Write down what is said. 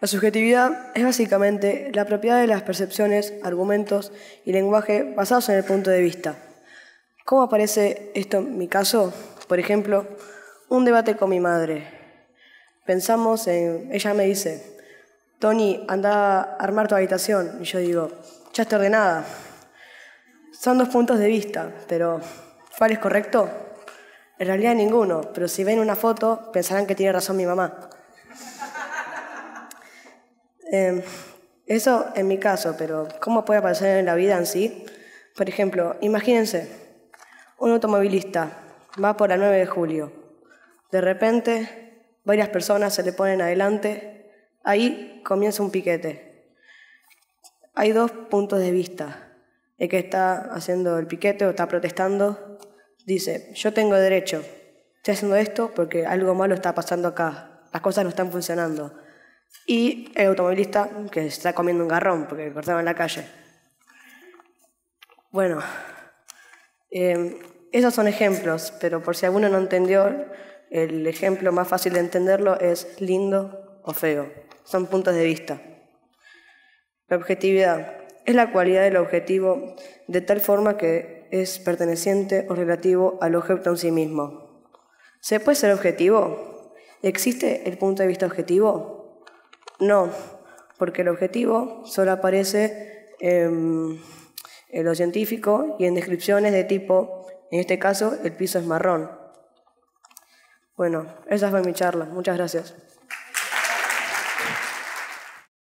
La subjetividad es básicamente la propiedad de las percepciones, argumentos y lenguaje basados en el punto de vista. ¿Cómo aparece esto en mi caso? Por ejemplo, un debate con mi madre. Ella me dice, Tony, anda a armar tu habitación. Y yo digo, ya está ordenada. Son dos puntos de vista, pero ¿cuál es correcto? En realidad ninguno, pero si ven una foto pensarán que tiene razón mi mamá. Eso en mi caso, pero ¿cómo puede aparecer en la vida en sí? Por ejemplo, imagínense, un automovilista va por la 9 de julio. De repente, varias personas se le ponen adelante. Ahí comienza un piquete. Hay dos puntos de vista. El que está haciendo el piquete o está protestando dice, yo tengo derecho. Estoy haciendo esto porque algo malo está pasando acá. Las cosas no están funcionando. Y el automovilista que está comiendo un garrón porque cortaron la calle. Bueno, esos son ejemplos, pero por si alguno no entendió, el ejemplo más fácil de entenderlo es lindo o feo. Son puntos de vista. La objetividad es la cualidad del objetivo de tal forma que es perteneciente o relativo al objeto en sí mismo. ¿Se puede ser objetivo? ¿Existe el punto de vista objetivo? No, porque el objetivo solo aparece en lo científico y en descripciones de tipo, en este caso, el piso es marrón. Bueno, esa fue mi charla. Muchas gracias.